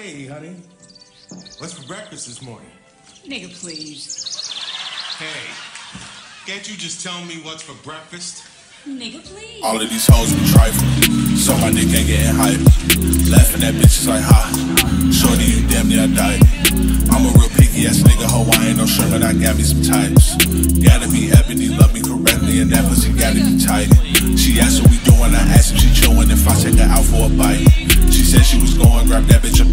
Hey, honey. What's for breakfast this morning? Nigga, please. Hey, can't you just tell me what's for breakfast? Nigga, please. All of these hoes be trifling, so my dick ain't getting hype. Laughing at bitches like, ha, shorty, you damn near died. I'm a real picky ass nigga, Hawaiian, no shirt, but I got me some types. Gotta be ebony, love me correctly, and that pussy gotta be tight. She asked what we doing, I asked if she chillin', if I take her out for a bite. She said she was going, grab that bitch up